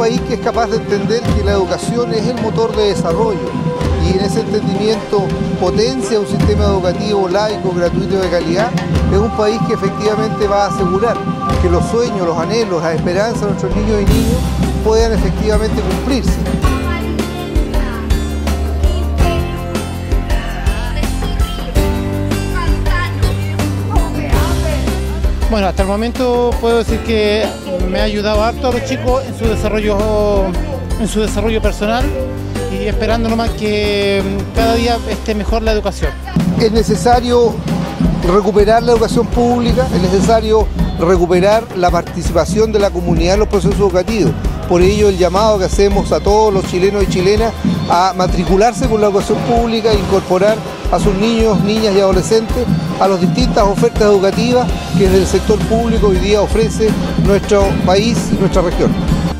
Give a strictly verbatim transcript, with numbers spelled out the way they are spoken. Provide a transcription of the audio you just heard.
país que es capaz de entender que la educación es el motor de desarrollo y en ese entendimiento potencia un sistema educativo laico, gratuito y de calidad, es un país que efectivamente va a asegurar que los sueños, los anhelos, las esperanzas de nuestros niños y niñas puedan efectivamente cumplirse. Bueno, hasta el momento puedo decir que me ha ayudado harto a los chicos en su desarrollo, en su desarrollo personal y esperando nomás que cada día esté mejor la educación. Es necesario recuperar la educación pública, es necesario recuperar la participación de la comunidad en los procesos educativos. Por ello el llamado que hacemos a todos los chilenos y chilenas a matricularse con la educación pública e incorporar a sus niños, niñas y adolescentes a las distintas ofertas educativas que desde el sector público hoy día ofrece nuestro país y nuestra región.